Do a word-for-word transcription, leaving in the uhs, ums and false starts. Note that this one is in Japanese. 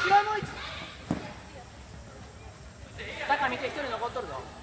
後ろの位置。中見て一人残っとるぞ。